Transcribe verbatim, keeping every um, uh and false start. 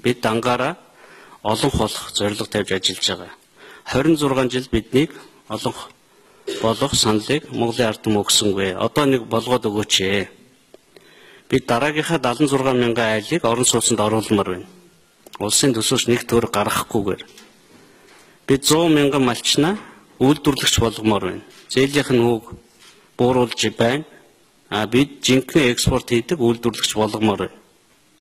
бид ангаараа олон болох зорилго тавьж ажиллаж байгаа. хорин зургаан жил биднийг олон болох саналыг Монголын ард түмэн өгсөнгүй. Одоо нэг болгоод өгөөч ээ. Бид дараагийнхаа дагалан зургаан мянган айлыг орон сууцнд оруулмаар байна. Улсын төсөөс нэг төгрөг гаргахгүйгээр. Бид зуун мянган малчнаа үйлдвэрлэгч болгомоор байна. Зээлийнх нь үг бууруулж байна. А бид жинхэнэ экспорт хийдэг үйлдвэрлэгч болгомоор байна.